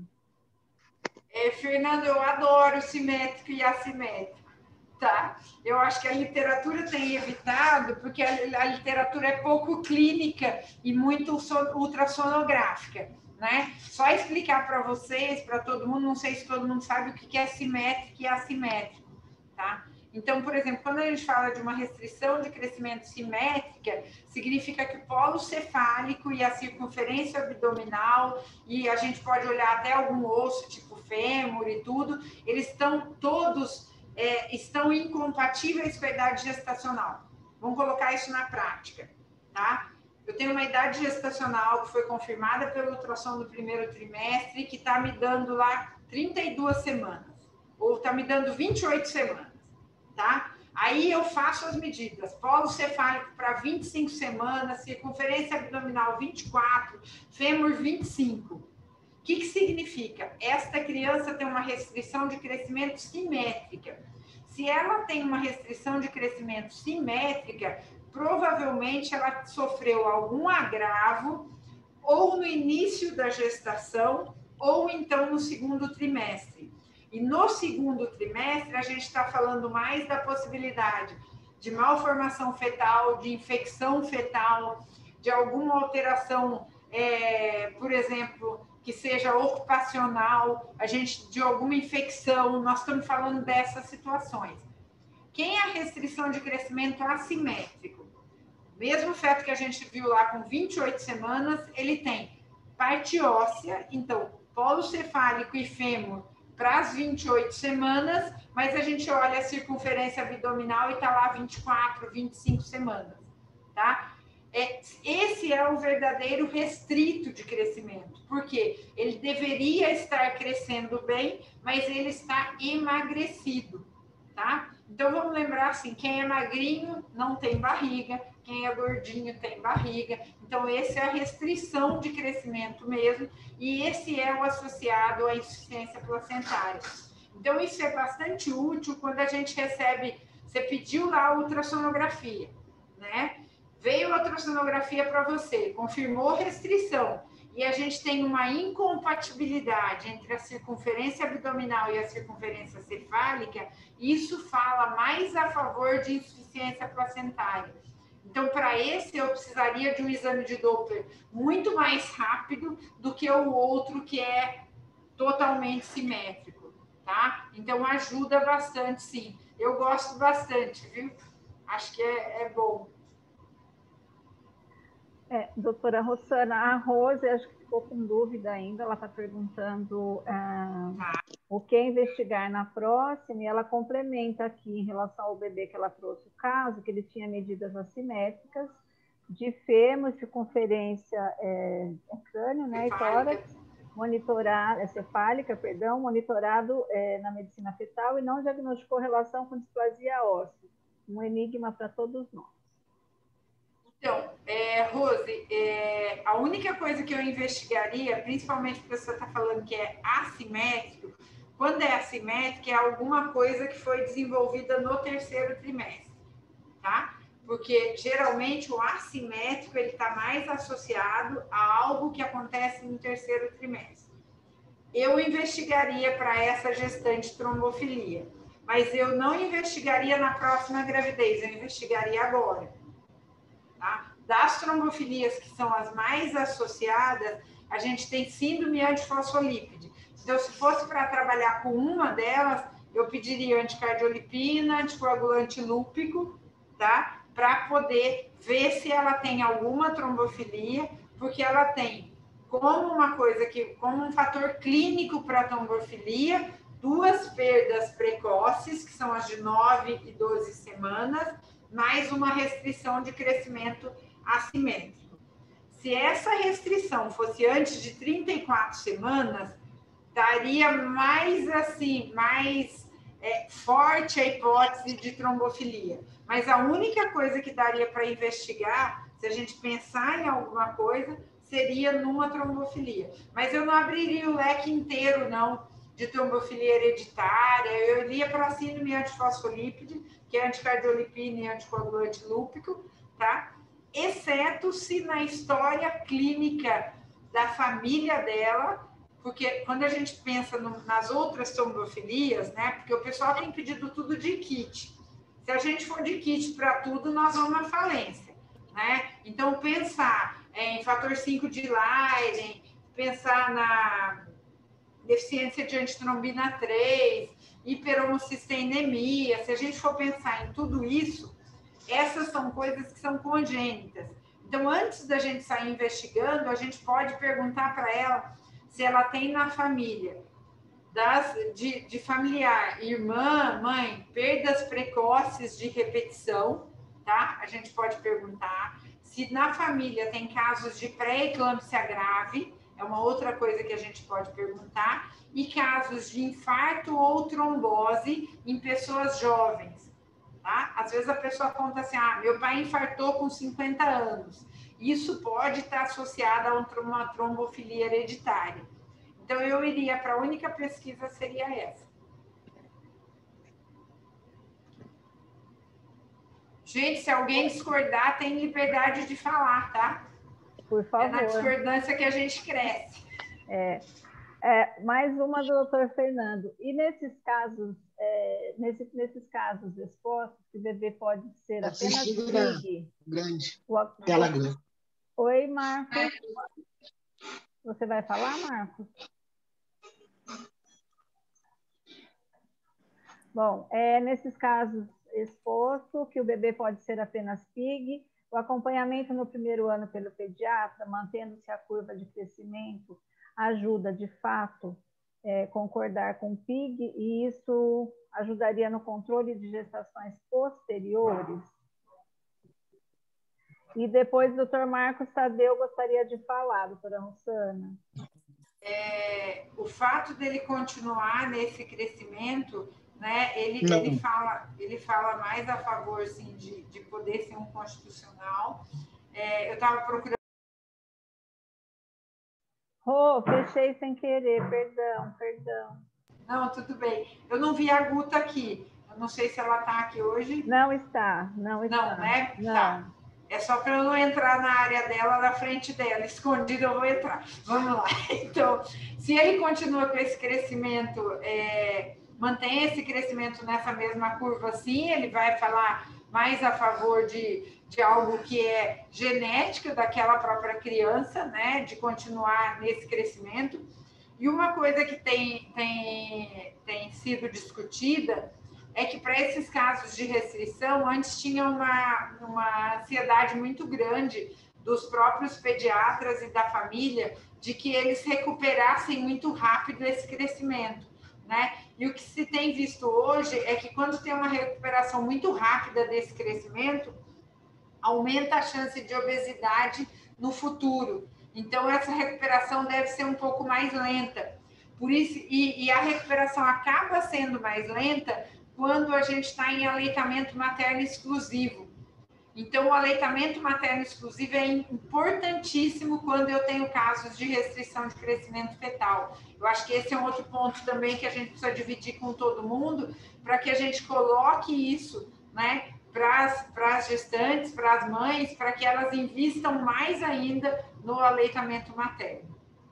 B: É, Fernando, eu adoro simétrico e assimétrico, tá? Eu acho que a literatura tem evitado, porque a, a literatura é pouco clínica e muito so, ultrassonográfica, né? Só explicar para vocês, para todo mundo, não sei se todo mundo sabe o que é simétrico e assimétrico, tá? Então, por exemplo, quando a gente fala de uma restrição de crescimento simétrica, significa que o polo cefálico e a circunferência abdominal, e a gente pode olhar até algum osso, tipo fêmur e tudo, eles estão todos, é, estão incompatíveis com a idade gestacional. Vamos colocar isso na prática, tá? Eu tenho uma idade gestacional que foi confirmada pelo ultrassom do primeiro trimestre, que está me dando lá trinta e duas semanas, ou está me dando vinte e oito semanas. Tá? Aí eu faço as medidas, polo cefálico para vinte e cinco semanas, circunferência abdominal vinte e quatro, fêmur vinte e cinco. O que, que significa? Esta criança tem uma restrição de crescimento simétrica. Se ela tem uma restrição de crescimento simétrica, provavelmente ela sofreu algum agravo ou no início da gestação ou então no segundo trimestre. E no segundo trimestre, a gente está falando mais da possibilidade de malformação fetal, de infecção fetal, de alguma alteração, é, por exemplo, que seja ocupacional, a gente de alguma infecção, nós estamos falando dessas situações. Quem é a restrição de crescimento assimétrico? Mesmo feto que a gente viu lá com vinte e oito semanas, ele tem parte óssea, então polo cefálico e fêmur para as vinte e oito semanas, mas a gente olha a circunferência abdominal e está lá vinte e quatro, vinte e cinco semanas, tá? É, esse é o verdadeiro restrito de crescimento, porque ele deveria estar crescendo bem, mas ele está emagrecido, tá? Então, vamos lembrar assim, quem é magrinho não tem barriga, quem é gordinho tem barriga. Então, essa é a restrição de crescimento mesmo, e esse é o associado à insuficiência placentária. Então, isso é bastante útil quando a gente recebe, você pediu lá a ultrassonografia, né? Veio a ultrassonografia para você, confirmou restrição, e a gente tem uma incompatibilidade entre a circunferência abdominal e a circunferência cefálica, isso fala mais a favor de insuficiência placentária. Então, para esse, eu precisaria de um exame de Doppler muito mais rápido do que o outro, que é totalmente simétrico, tá? Então, ajuda bastante, sim. Eu gosto bastante, viu? Acho que é, é bom.
A: É, doutora Rossana, a Rose, acho que ficou com dúvida ainda, ela está perguntando ah, o que investigar na próxima, e ela complementa aqui em relação ao bebê que ela trouxe o caso, que ele tinha medidas assimétricas de fêmur, circunferência é, é crânio, né, e tórax, monitorado, é cefálica, perdão, monitorado é, na medicina fetal e não diagnosticou relação com displasia óssea. Um enigma para todos nós.
B: Então, é, Rose, é, a única coisa que eu investigaria, principalmente porque você está falando que é assimétrico, quando é assimétrico, é alguma coisa que foi desenvolvida no terceiro trimestre, tá? Porque, geralmente, o assimétrico ele está mais associado a algo que acontece no terceiro trimestre. Eu investigaria para essa gestante trombofilia, mas eu não investigaria na próxima gravidez, eu investigaria agora. Tá? Das trombofilias que são as mais associadas, a gente tem síndrome antifosfolípide. Então, se fosse para trabalhar com uma delas, eu pediria anticardiolipina, anticoagulante lúpico, tá? Para poder ver se ela tem alguma trombofilia, porque ela tem como uma coisa que, como um fator clínico para a trombofilia, duas perdas precoces, que são as de nove e doze semanas, mais uma restrição de crescimento assimétrico. Se essa restrição fosse antes de trinta e quatro semanas, daria mais assim, mais é, forte a hipótese de trombofilia. Mas a única coisa que daria para investigar, se a gente pensar em alguma coisa, seria numa trombofilia. Mas eu não abriria o leque inteiro, não, de trombofilia hereditária. Eu iria para a síndrome antifosfolípide, que é anticardiolipina e anticoagulante lúpico, tá? Exceto se na história clínica da família dela, porque quando a gente pensa no, nas outras trombofilias, né? Porque o pessoal tem pedido tudo de kit. Se a gente for de kit para tudo, nós vamos à falência, né? Então, pensar em fator cinco de Leiden, pensar na deficiência de antitrombina três, hiperhomocisteínemia, se a gente for pensar em tudo isso, essas são coisas que são congênitas. Então, antes da gente sair investigando, a gente pode perguntar para ela se ela tem na família, das, de, de familiar, irmã, mãe, perdas precoces de repetição, tá? A gente pode perguntar. Se na família tem casos de pré-eclâmpsia grave, é uma outra coisa que a gente pode perguntar, e casos de infarto ou trombose em pessoas jovens, tá? Às vezes a pessoa conta assim, ah, meu pai infartou com cinquenta anos. Isso pode estar associado a uma trombofilia hereditária. Então, eu iria para a única pesquisa, seria essa. Gente, se alguém discordar, tem liberdade de falar, tá?
A: Por favor.
B: É na discordância que a gente cresce.
A: É, é, mais uma do doutor Fernando. E nesses casos, é, nesse, nesses casos expostos, o bebê pode ser
D: Tá
A: apenas
D: grande,
A: big.
D: grande.
A: O,
D: Tela grande.
A: Oi, Marcos. Você vai falar, Marcos? Bom, é, nesses casos exposto, que o bebê pode ser apenas P I G, o acompanhamento no primeiro ano pelo pediatra, mantendo-se a curva de crescimento, ajuda, de fato, é, concordar com o P I G, e isso ajudaria no controle de gestações posteriores. E depois, o doutor Marcos Tadeu gostaria de falar, doutora Rossana.
B: É, o fato dele continuar nesse crescimento, né, ele, ele, fala, ele fala mais a favor, assim, de, de poder ser um constitucional. É, eu estava procurando...
A: Oh, fechei sem querer, perdão, perdão.
B: Não, tudo bem. Eu não vi a Guta aqui. Eu não sei se ela está aqui hoje.
A: Não está, não está.
B: Não, né?
A: Não.
B: Tá. É só para eu não entrar na área dela, na frente dela. Escondido eu vou entrar. Vamos lá. Então, se ele continua com esse crescimento, é, mantém esse crescimento nessa mesma curva assim, ele vai falar mais a favor de, de algo que é genético daquela própria criança, né? De continuar nesse crescimento. E uma coisa que tem, tem, tem sido discutida é que para esses casos de restrição, antes tinha uma, uma ansiedade muito grande dos próprios pediatras e da família de que eles recuperassem muito rápido esse crescimento, né? E o que se tem visto hoje é que quando tem uma recuperação muito rápida desse crescimento, aumenta a chance de obesidade no futuro. Então, essa recuperação deve ser um pouco mais lenta. Por isso, e, e a recuperação acaba sendo mais lenta quando a gente está em aleitamento materno exclusivo. Então, o aleitamento materno exclusivo é importantíssimo quando eu tenho casos de restrição de crescimento fetal. Eu acho que esse é um outro ponto também que a gente precisa dividir com todo mundo, para que a gente coloque isso, né, para as gestantes, para as mães, para que elas invistam mais ainda no aleitamento materno.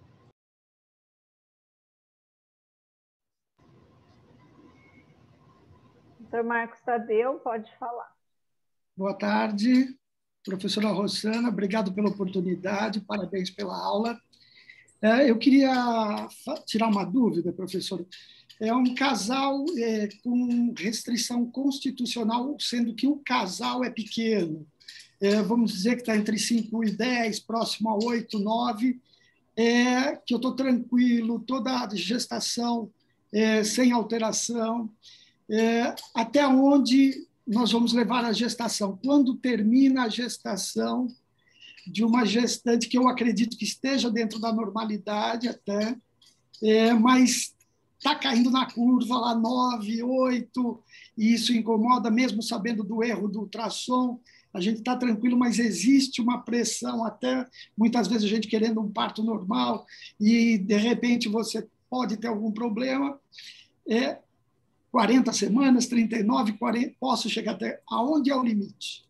A: doutor Marcos Tadeu, pode falar.
D: Boa tarde, professora Rossana, obrigado pela oportunidade, parabéns pela aula. Eu queria tirar uma dúvida, professor. É um casal é, com restrição constitucional, sendo que o casal é pequeno. É, vamos dizer que está entre cinco e dez, próximo a oito, nove, é, que eu estou tranquilo, toda a gestação é, sem alteração. É, até onde nós vamos levar a gestação? Quando termina a gestação de uma gestante que eu acredito que esteja dentro da normalidade até, é, mas está caindo na curva lá nove, oito, e isso incomoda, mesmo sabendo do erro do ultrassom, a gente está tranquilo, mas existe uma pressão até, muitas vezes a gente querendo um parto normal, e de repente você pode ter algum problema, é, quarenta semanas, trinta e nove, quarenta, posso chegar até... Aonde é o limite?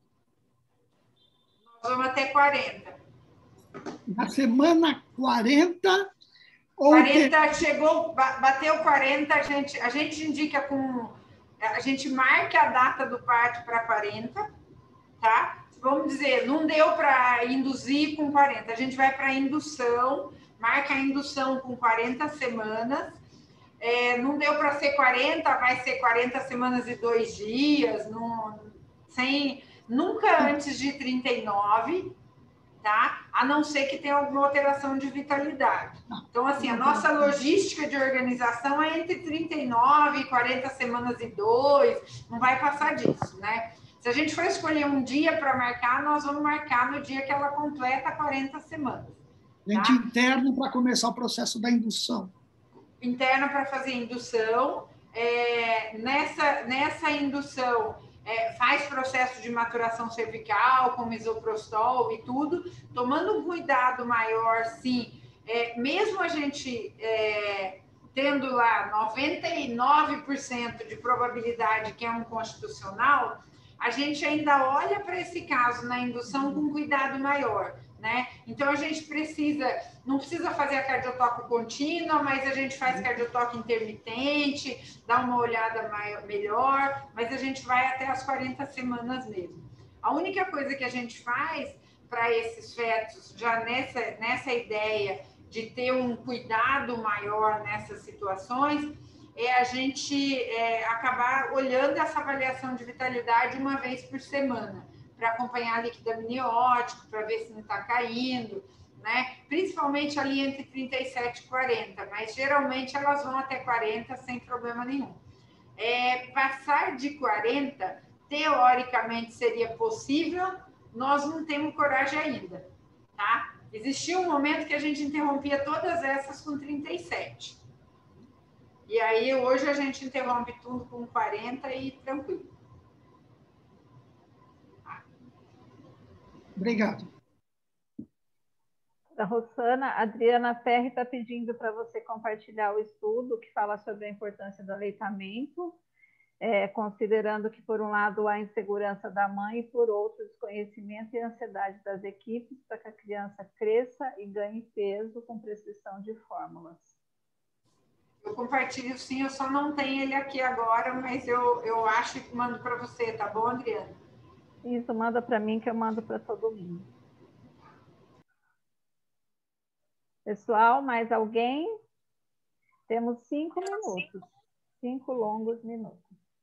B: Nós vamos até quarenta.
D: Na semana quarenta... Ou
B: quarenta,
D: ter...
B: chegou, bateu quarenta, a gente, a gente indica com... A gente marca a data do parto para quarenta, tá? Vamos dizer, não deu para induzir com quarenta, a gente vai para a indução, marca a indução com quarenta semanas, é, não deu para ser quarenta, vai ser quarenta semanas e dois dias, não, sem, nunca antes de trinta e nove, tá? A não ser que tenha alguma alteração de vitalidade. Então, assim, a nossa logística de organização é entre trinta e nove e quarenta semanas e dois, não vai passar disso, né? Se a gente for escolher um dia para marcar, nós vamos marcar no dia que ela completa quarenta semanas.
D: Gente, tá? Interno para começar o processo da indução.
B: Interna para fazer indução. É, nessa, nessa indução, é, faz processo de maturação cervical, com misoprostol e tudo, tomando um cuidado maior, sim. É, mesmo a gente é, tendo lá noventa e nove por cento de probabilidade que é um constitucional, a gente ainda olha para esse caso na indução com cuidado maior, né? Então, a gente precisa, não precisa fazer a cardiotoque contínua, mas a gente faz cardiotoque intermitente, dá uma olhada maior, melhor, mas a gente vai até as quarenta semanas mesmo. A única coisa que a gente faz para esses fetos, já nessa, nessa ideia de ter um cuidado maior nessas situações, é a gente é, acabar olhando essa avaliação de vitalidade uma vez por semana, para acompanhar líquido amniótico, para ver se não está caindo, né? Principalmente ali entre trinta e sete e quarenta, mas geralmente elas vão até quarenta sem problema nenhum. É, passar de quarenta, teoricamente seria possível, nós não temos coragem ainda, tá? Existia um momento que a gente interrompia todas essas com trinta e sete. E aí, hoje, a gente interrompe tudo com quarenta e tranquilo.
D: Obrigado.
A: A Rosana, a Adriana Ferri está pedindo para você compartilhar o estudo que fala sobre a importância do aleitamento, é, considerando que, por um lado, há insegurança da mãe e, por outro, desconhecimento e ansiedade das equipes para que a criança cresça e ganhe peso com prescrição de fórmulas.
B: Eu compartilho sim, eu só não tenho ele aqui agora, mas eu, eu acho que mando para você, tá bom, Adriana?
A: Isso, manda para mim que eu mando para todo mundo. Pessoal, mais alguém? Temos cinco minutos, cinco longos minutos.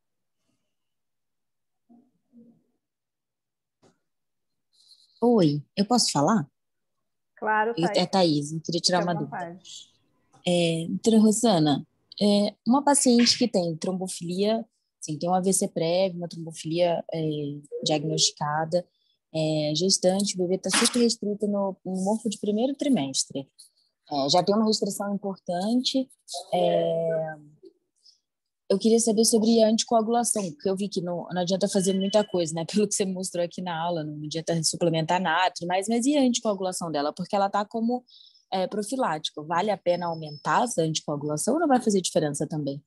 E: Oi, eu posso falar?
A: Claro,
E: Thaís. É Thaís, eu queria tirar uma dúvida. É, doutora Rosana, é, uma paciente que tem trombofilia, assim, tem um A V C prévio, uma trombofilia é, diagnosticada, é, gestante, o bebê está super restrito no, no morfo de primeiro trimestre. É, já tem uma restrição importante. É, eu queria saber sobre a anticoagulação, porque eu vi que não, não adianta fazer muita coisa, né? Pelo que você mostrou aqui na aula, não adianta suplementar nátrio, mas, mas e a anticoagulação dela? Porque ela está como é, profilática. Vale a pena aumentar essa anticoagulação ou não vai fazer diferença também?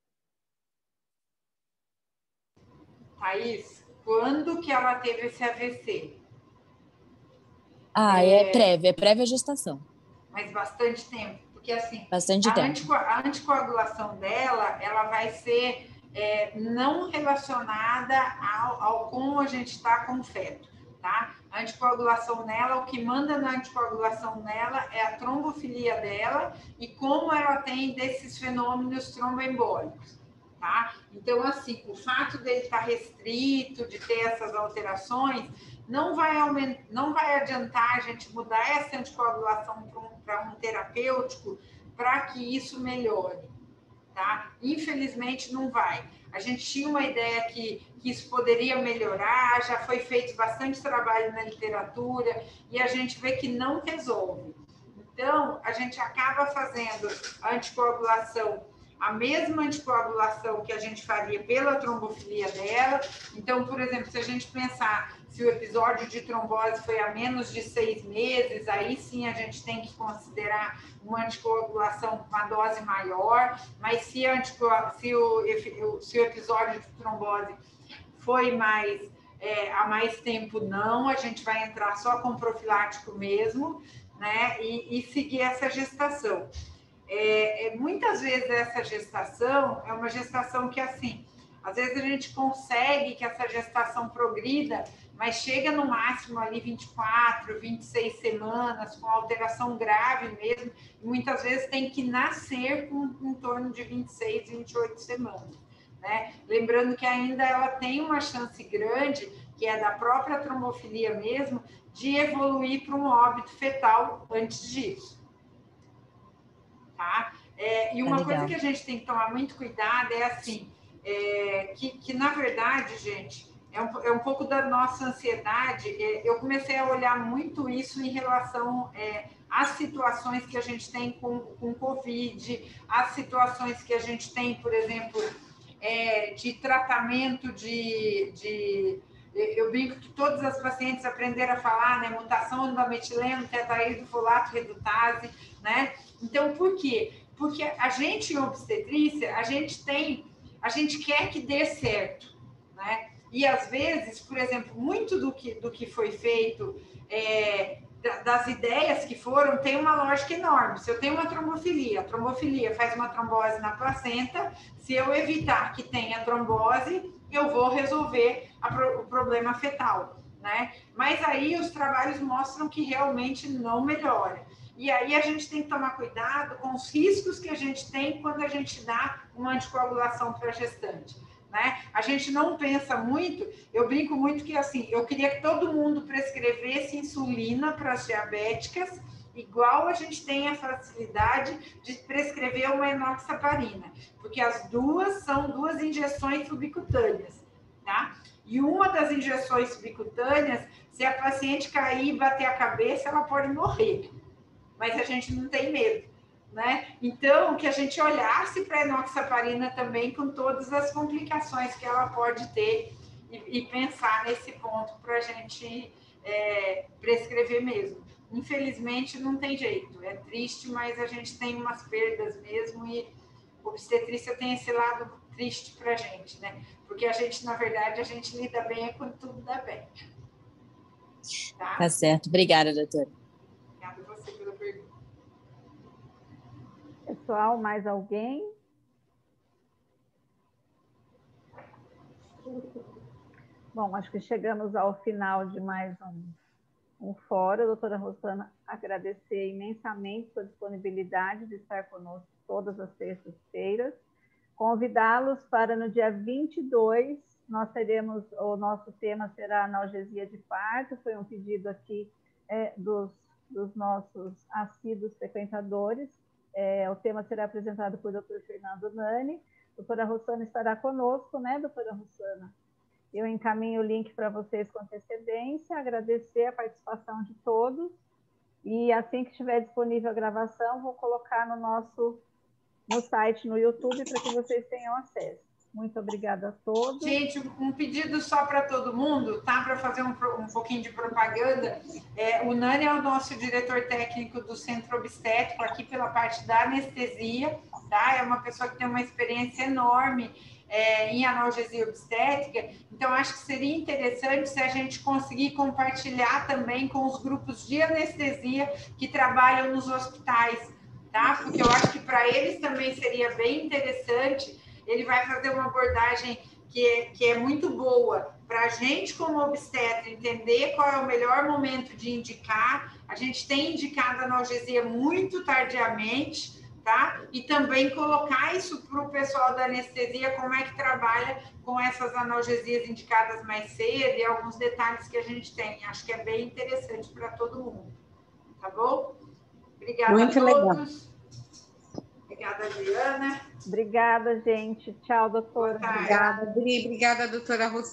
B: Thaís, quando que ela teve esse A V C?
E: Ah, é, é prévia, é prévia gestação.
B: Mas bastante tempo, porque assim,
E: bastante
B: a,
E: tempo.
B: Antico, a anticoagulação dela, ela vai ser é, não relacionada ao, ao como a gente está com o feto, tá? A anticoagulação nela, o que manda na anticoagulação nela é a trombofilia dela e como ela tem desses fenômenos tromboembólicos, tá? Então, assim, o fato dele estar restrito, de ter essas alterações, não vai, aumentar, não vai adiantar a gente mudar essa anticoagulação para um, para um terapêutico para que isso melhore, tá? Infelizmente, não vai. A gente tinha uma ideia que, que isso poderia melhorar, já foi feito bastante trabalho na literatura e a gente vê que não resolve. Então, a gente acaba fazendo a anticoagulação, a mesma anticoagulação que a gente faria pela trombofilia dela. Então, por exemplo, se a gente pensar se o episódio de trombose foi a menos de seis meses, aí sim a gente tem que considerar uma anticoagulação com uma dose maior, mas se, a antico, se, o, se o episódio de trombose foi mais, é, há mais tempo, não, a gente vai entrar só com profilático mesmo, né, e, e seguir essa gestação. É, é, muitas vezes essa gestação é uma gestação que, assim, às vezes a gente consegue que essa gestação progrida, mas chega no máximo ali vinte e quatro, vinte e seis semanas, com alteração grave mesmo, e muitas vezes tem que nascer com em torno de vinte e seis, vinte e oito semanas, né? Lembrando que ainda ela tem uma chance grande, que é da própria trombofilia mesmo, de evoluir para um óbito fetal antes disso. Tá? É, e uma
E: tá
B: coisa que a gente tem que tomar muito cuidado é assim, é, que, que na verdade, gente, é um, é um pouco da nossa ansiedade. É, eu comecei a olhar muito isso em relação é, às situações que a gente tem com, com Covid, às situações que a gente tem, por exemplo, é, de tratamento de, de... Eu brinco que todas as pacientes aprenderam a falar, né? Mutação da metileno, tetraído, folato, redutase, né? Então, por quê? Porque a gente, em obstetrícia, a gente tem, a gente quer que dê certo, né? E, às vezes, por exemplo, muito do que, do que foi feito, é, das ideias que foram, tem uma lógica enorme. Se eu tenho uma trombofilia, a trombofilia faz uma trombose na placenta, se eu evitar que tenha trombose, eu vou resolver a, o problema fetal, né? Mas aí os trabalhos mostram que realmente não melhora. E aí a gente tem que tomar cuidado com os riscos que a gente tem quando a gente dá uma anticoagulação para a gestante. Né? A gente não pensa muito, eu brinco muito que assim, eu queria que todo mundo prescrevesse insulina para as diabéticas, igual a gente tem a facilidade de prescrever uma enoxaparina, porque as duas são duas injeções subcutâneas, tá? E uma das injeções subcutâneas, se a paciente cair e bater a cabeça, ela pode morrer, mas a gente não tem medo. Né? Então, que a gente olhasse para a enoxaparina também com todas as complicações que ela pode ter e, e pensar nesse ponto para a gente é, prescrever mesmo. Infelizmente, não tem jeito. É triste, mas a gente tem umas perdas mesmo e obstetrícia tem esse lado triste para a gente, né? Porque a gente, na verdade, a gente lida bem é quando tudo dá bem. Tá,
E: tá certo. Obrigada, doutora.
B: Obrigada a você pela pergunta.
A: Pessoal, mais alguém? Bom, acho que chegamos ao final de mais um, um fórum. Doutora Rosana, agradecer imensamente sua disponibilidade de estar conosco todas as terças-feiras. Convidá-los para no dia vinte e dois, nós teremos, o nosso tema será analgesia de parto, foi um pedido aqui é, dos, dos nossos assíduos frequentadores. É, o tema será apresentado por doutor Fernando Nani. Doutora Rosana estará conosco, né, doutora Rosana? Eu encaminho o link para vocês com antecedência, agradecer a participação de todos e assim que estiver disponível a gravação, vou colocar no nosso no site, no YouTube, para que vocês tenham acesso. Muito obrigada a todos.
B: Gente, um pedido só para todo mundo, tá? Para fazer um, um pouquinho de propaganda. É, o Nani é o nosso diretor técnico do Centro Obstétrico, aqui pela parte da anestesia, tá? É uma pessoa que tem uma experiência enorme é, em analgesia obstétrica. Então, acho que seria interessante se a gente conseguir compartilhar também com os grupos de anestesia que trabalham nos hospitais, tá? Porque eu acho que para eles também seria bem interessante. Ele vai fazer uma abordagem que é, que é muito boa para a gente, como obstetra, entender qual é o melhor momento de indicar. A gente tem indicado analgesia muito tardiamente, tá? E também colocar isso para o pessoal da anestesia, como é que trabalha com essas analgesias indicadas mais cedo e alguns detalhes que a gente tem. Acho que é bem interessante para todo mundo. Tá bom? Obrigada
F: muito
B: a todos.
F: Legal.
B: Obrigada, Adriana.
A: Obrigada, gente. Tchau, doutora.
F: Obrigada, Adri. Obrigada, doutora Rosana.